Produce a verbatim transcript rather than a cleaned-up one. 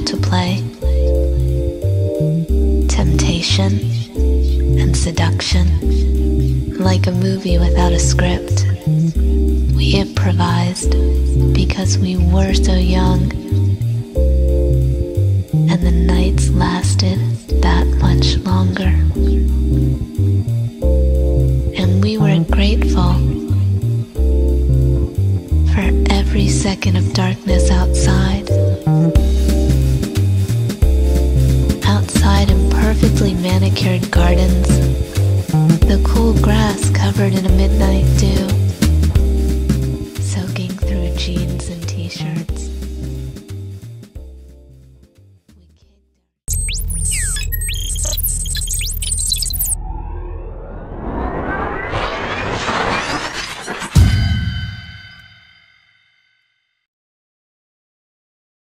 to play. Temptation and seduction, like a movie without a script. We improvised because we were so young, and the nights lasted that much longer. And we were grateful for every second of darkness outside. Outside in perfectly manicured gardens, the cool grass covered in a midnight dew.